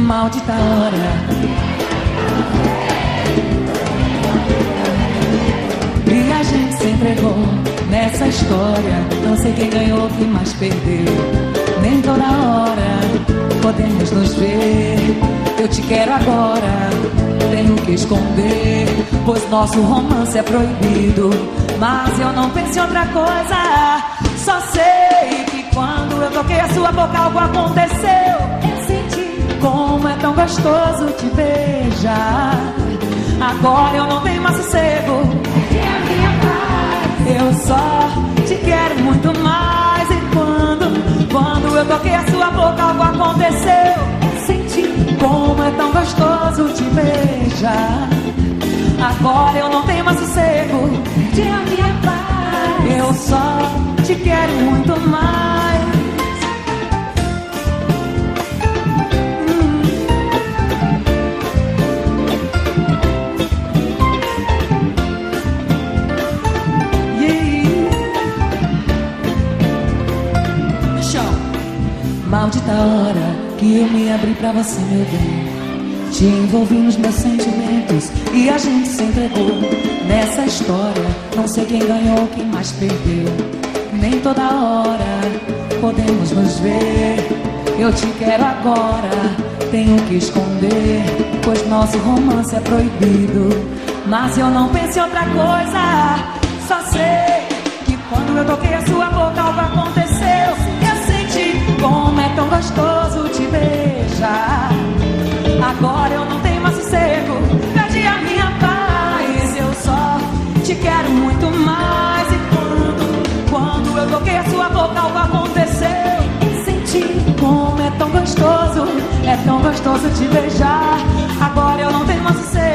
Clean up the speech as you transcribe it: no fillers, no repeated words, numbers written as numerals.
Maldita hora. E a gente se entregou nessa história. Não sei quem ganhou, quem mais perdeu. Nem toda hora podemos nos ver. Eu te quero agora, tenho que esconder, pois nosso romance é proibido. Mas eu não penso em outra coisa. Só sei que quando eu toquei a sua boca algo aconteceu. Eu senti como é tão gostoso te beijar. Agora eu não tenho mais sossego. Perdi a minha paz. Eu só te quero muito mais. E quando eu toquei a sua boca algo aconteceu. Eu senti como é tão gostoso te beijar. Agora eu não tenho mais sossego. Perdi a minha paz. Eu só te quero muito mais. Maldita hora que eu me abri pra você, meu bem. Te envolvi nos meus sentimentos e a gente se entregou nessa história. Não sei quem ganhou, quem mais perdeu. Nem toda hora podemos nos ver. Eu te quero agora, tenho que esconder, pois nosso romance é proibido. Mas eu não penso em outra coisa. Só sei que quando eu toquei a sua boca algo aconteceu. Como é tão gostoso te beijar. Agora eu não tenho mais sossego. Perdi a minha paz. Eu só te quero muito mais. E quando eu toquei a sua boca algo aconteceu. Eu senti como é tão gostoso te beijar. Agora eu não tenho mais sossego.